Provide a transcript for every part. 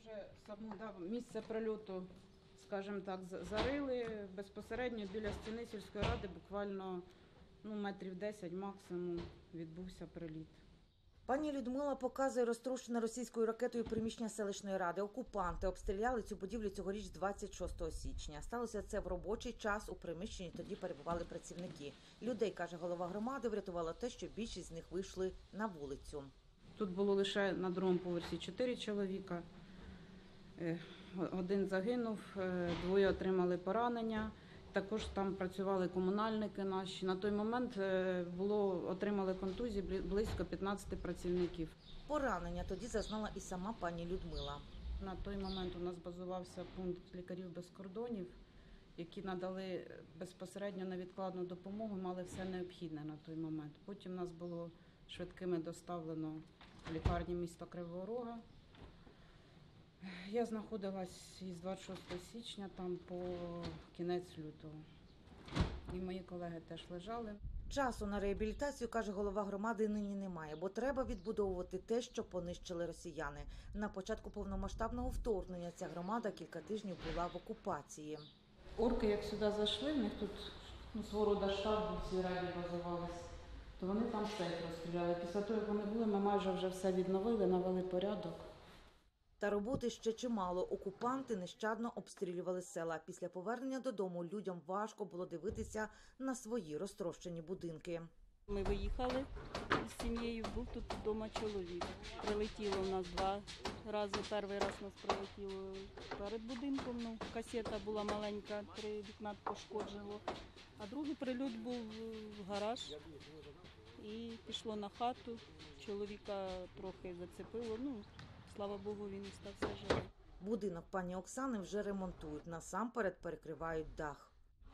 вже місце прильоту, скажімо так, зарили. Безпосередньо біля стіни сільської ради буквально метрів 10 максимум відбувся приліт. Пані Людмила показує розтрощене російською ракетою приміщення селищної ради. Окупанти обстріляли цю будівлю цьогоріч 26 січня. Сталося це в робочий час, у приміщенні тоді перебували працівники. Людей, каже голова громади, врятувало те, що більшість з них вийшли на вулицю. Тут було лише на другому поверсі 4 чоловіка. Один загинув, 2 отримали поранення. Також там працювали комунальники наші. На той момент отримали контузії близько 15 працівників. Поранення тоді зазнала і сама пані Людмила. На той момент у нас базувався пункт лікарів без кордонів, які надали безпосередньо невідкладну допомогу, мали все необхідне на той момент. Потім нас було швидкими доставлено в лікарні міста Кривого Рога. Я знаходилась із 26 січня там по кінець лютого. І мої колеги теж лежали. Часу на реабілітацію, каже голова громади, нині немає, бо треба відбудовувати те, що понищили росіяни. На початку повномасштабного вторгнення ця громада кілька тижнів була в окупації. Орки, як сюди зайшли, в них тут свого роду штаб був, всі раді базувались, то вони там все розстріляли. Після того, як вони були, ми майже вже все відновили, навели порядок. Та роботи ще чимало. Окупанти нещадно обстрілювали села. Після повернення додому людям важко було дивитися на свої розтрощені будинки. Ми виїхали з сім'єю, був тут вдома чоловік. Прилетіло у нас 2 рази. Перший раз нас прилетіло перед будинком, касета була маленька, 3 вікна пошкоджено. А другий прильот був в гараж і пішло на хату. Чоловіка трохи зацепило, слава Богу, він стався живий. Будинок пані Оксани вже ремонтують. Насамперед перекривають дах.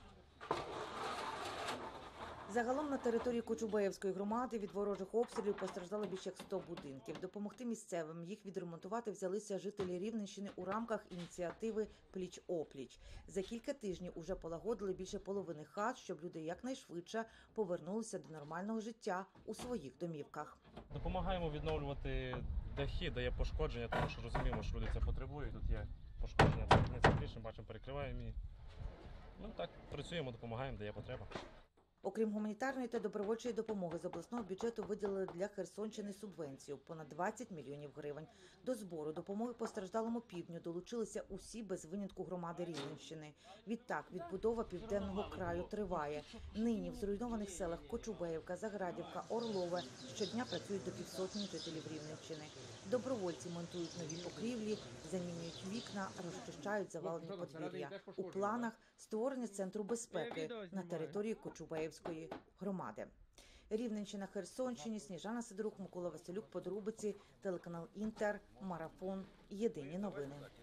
Загалом на території Кочубеївської громади від ворожих обстрілів постраждало більше як 100 будинків. Допомогти місцевим їх відремонтувати взялися жителі Рівненщини у рамках ініціативи «Пліч-опліч». За кілька тижнів уже полагодили більше половини хат, щоб люди якнайшвидше повернулися до нормального життя у своїх домівках. Допомагаємо відновлювати дахи, де є пошкодження, тому що розуміємо, що люди це потребують. Тут є пошкодження, це більше, бачимо, перекриваємо і так працюємо, допомагаємо, де є потреба. Окрім гуманітарної та добровольчої допомоги, з обласного бюджету виділили для Херсонщини субвенцію – понад 20 мільйонів гривень. До збору допомоги постраждалому півдню долучилися усі без винятку громади Рівненщини. Відтак, відбудова Південного краю триває. Нині в зруйнованих селах Кочубеївка, Заградівка, Орлове щодня працюють до 500 жителів Рівненщини. Добровольці монтують нові покрівлі, замінюють вікна, розчищають завалені подвір'я. У планах – створення центру безпеки на території Кочубеївської громади. Рівненщина, Херсонщині, Сніжана Сидорук, Микола Василюк, подробиці, телеканал Інтер, Марафон, Єдині новини.